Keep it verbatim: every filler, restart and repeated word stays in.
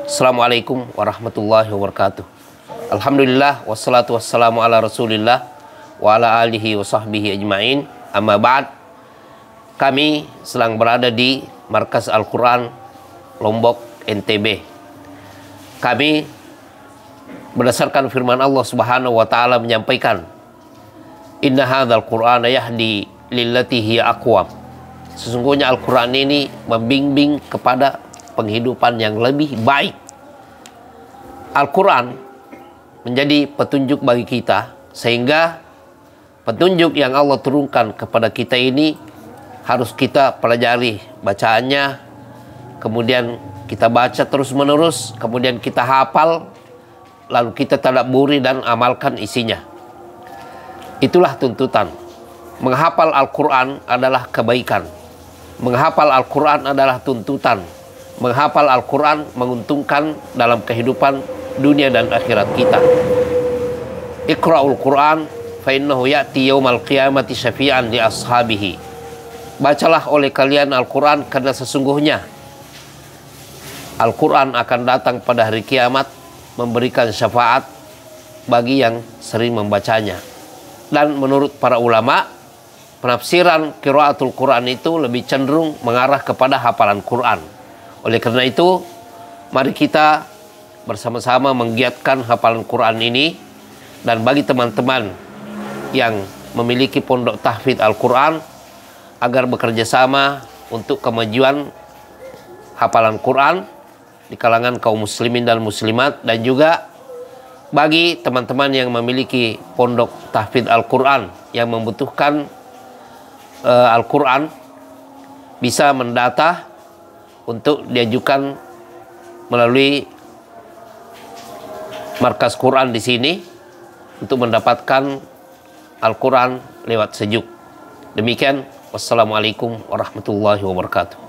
Assalamualaikum warahmatullahi wabarakatuh. Alhamdulillah wassalatu wassalamu ala rasulillah wa ala alihi wa sahbihi ajma'in. Amma ba'd. Kami sedang berada di Markas Al-Quran Lombok, N T B. Kami berdasarkan firman Allah Subhanahu wa taala menyampaikan, inna hadzal Qur'ana yahdi lillati hiya aqwam. Sesungguhnya Al-Quran ini membimbing kepada penghidupan yang lebih baik. Al-Quran menjadi petunjuk bagi kita, sehingga petunjuk yang Allah turunkan kepada kita ini harus kita pelajari bacaannya, kemudian kita baca terus menerus, kemudian kita hafal, lalu kita tadabburi dan amalkan isinya. Itulah tuntutan. Menghafal Al-Quran adalah kebaikan. Menghafal Al-Quran adalah tuntutan. Menghafal Al-Quran menguntungkan dalam kehidupan dunia dan akhirat kita. Iqra'ul Quran fa innahu ya'ti yaumal qiyamati syafi'an li ashabihi. Bacalah oleh kalian Al-Quran, karena sesungguhnya Al-Quran akan datang pada hari kiamat memberikan syafaat bagi yang sering membacanya. Dan menurut para ulama, penafsiran qiraatul Quran itu lebih cenderung mengarah kepada hafalan Quran. Oleh karena itu, mari kita bersama-sama menggiatkan hafalan Quran ini. Dan bagi teman-teman yang memiliki pondok tahfidz Al-Quran, agar bekerja sama untuk kemajuan hafalan Quran di kalangan kaum muslimin dan muslimat. Dan juga bagi teman-teman yang memiliki pondok tahfidz Al-Quran yang membutuhkan uh, Al-Quran, bisa mendata untuk diajukan melalui markas Quran di sini untuk mendapatkan Al-Quran lewat sejuk. Demikian, wassalamualaikum warahmatullahi wabarakatuh.